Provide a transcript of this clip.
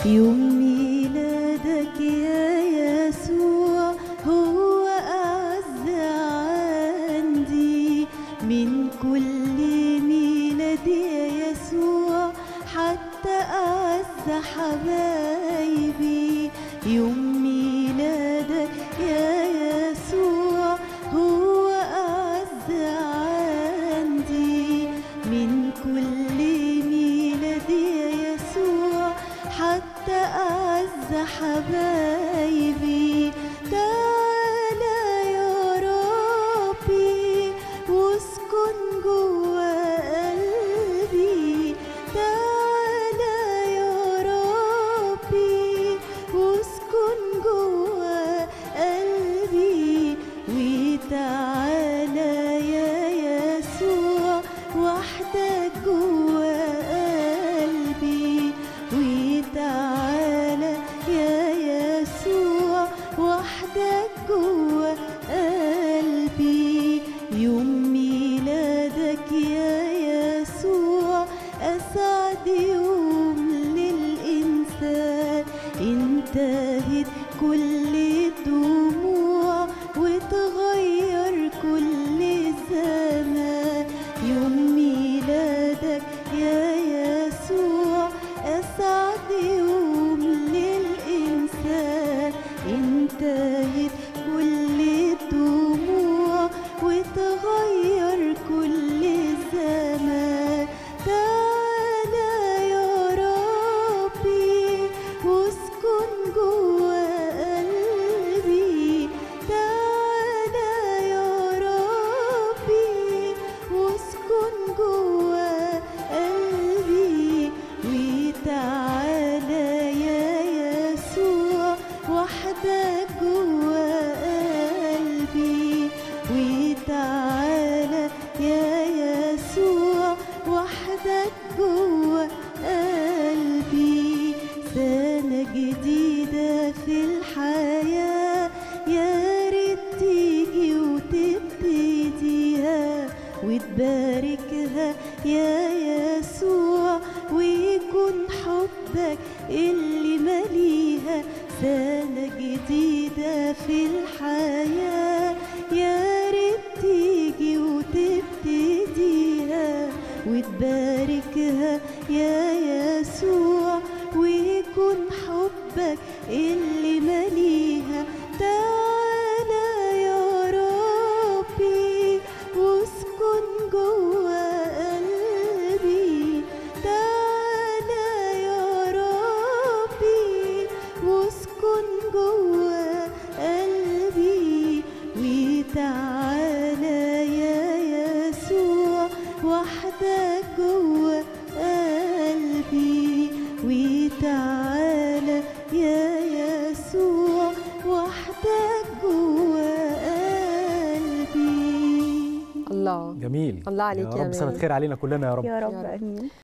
يوم ميلادك يا يسوع هو أعز عندي من كل ميلاد يا يسوع، حتى أعز حبايبي. يوم ميلادك يا يسوع هو أعز عندي من كل ميلاد يا يسوع، حتى أعز حبايبي. تعالى يا ربي واسكن جوا قلبي، تعالى يا ربي واسكن جوا قلبي، وتعالى يا يسوع وحدك جوا قلبي، وتعالى يا يسوع وحدك جوا قلبي. يوم ميلادك يا يسوع أسعد يوم للإنسان، انتهت كل الدموع وتغير كل الزمان. يوم ميلادك يا يسوع أسعد يوم للإنسان، انتهت كل الدموع وتغير كل الزمان. تعالى يا ربي واسكن جوا قلبي، تعالى يا ربي واسكن جوا قلبي، وتعالى يا يسوع وحدك جوا قلبي، وتعالى يا يسوع وحدك جوا قلبي. سنة جديدة في الحياة يا ريت تيجي وتبتديها وتباركها يا يسوع، ويكون حبك اللي ماليها. سنة جديدة في الحياة يا ريت تيجي وتبتديها وتباركها يا يسوع، ويكون حبك اللي ماليها. تعالى يا ربي واسكن جوا قلبي، تعالى يا ربي واسكن جوا قلبي، وتعالى يا يسوع وحدك جوا قلبي، وتعالى يا يسوع وحدك جوا قلبي. الله جميل. الله عليك يا رب سنة خير علينا كلنا يا رب. يا رب آمين.